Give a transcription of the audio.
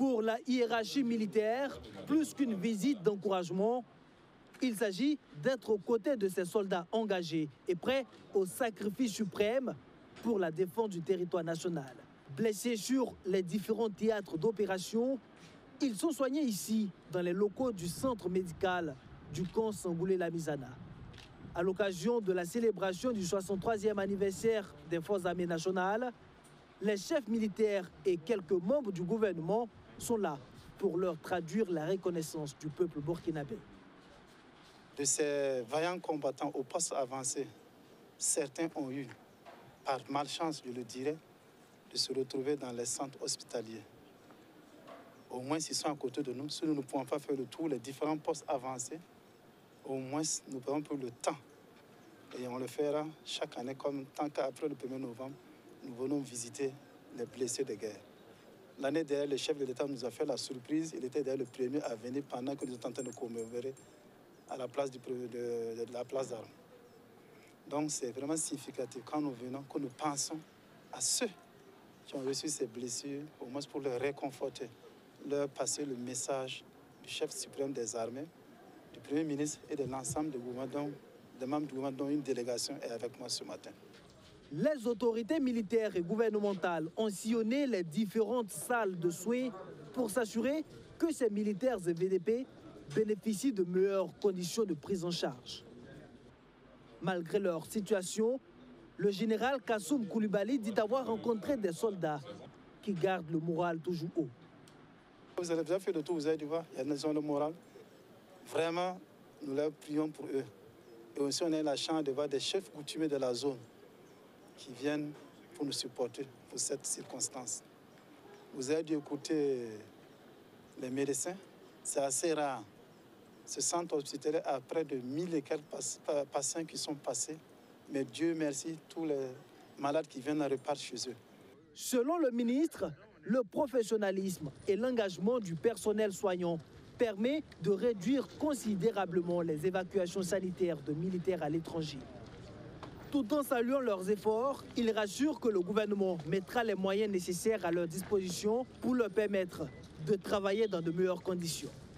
Pour la hiérarchie militaire, plus qu'une visite d'encouragement, il s'agit d'être aux côtés de ces soldats engagés et prêts au sacrifice suprême pour la défense du territoire national. Blessés sur les différents théâtres d'opération, ils sont soignés ici, dans les locaux du centre médical du camp Sangoulé-Lamizana. À l'occasion de la célébration du 63e anniversaire des Forces armées nationales, les chefs militaires et quelques membres du gouvernement sont là pour leur traduire la reconnaissance du peuple burkinabé. De ces vaillants combattants au poste avancé, certains ont eu, par malchance je le dirais, de se retrouver dans les centres hospitaliers. Au moins s'ils sont à côté de nous, si nous ne pouvons pas faire le tour, les différents postes avancés, au moins nous prenons pour le temps. Et on le fera chaque année, comme tant qu'après le 1er novembre, nous venons visiter les blessés de guerre. L'année dernière, le chef de l'État nous a fait la surprise. Il était d'ailleurs le premier à venir pendant que nous étions en train de commémorer à la place de la place d'Armes. Donc c'est vraiment significatif quand nous venons, que nous pensons à ceux qui ont reçu ces blessures, au moins pour les réconforter, leur passer le message du chef suprême des armées, du Premier ministre et de l'ensemble des membres du gouvernement, dont une délégation est avec moi ce matin. Les autorités militaires et gouvernementales ont sillonné les différentes salles de soins pour s'assurer que ces militaires et VDP bénéficient de meilleures conditions de prise en charge. Malgré leur situation, le général Kassoum Koulibaly dit avoir rencontré des soldats qui gardent le moral toujours haut. Vous avez déjà fait le tour, vous avez dû voir, il y a une zone de morale. Vraiment, nous leur prions pour eux. Et aussi, on a la chance de voir des chefs coutumiers de la zone qui viennent pour nous supporter pour cette circonstance. Vous avez dû écouter les médecins, c'est assez rare. Ce centre hospitalier a près de 1000 et quelques patients qui sont passés. Mais Dieu merci, tous les malades qui viennent repartent chez eux. Selon le ministre, le professionnalisme et l'engagement du personnel soignant permet de réduire considérablement les évacuations sanitaires de militaires à l'étranger. Tout en saluant leurs efforts, il rassure que le gouvernement mettra les moyens nécessaires à leur disposition pour leur permettre de travailler dans de meilleures conditions.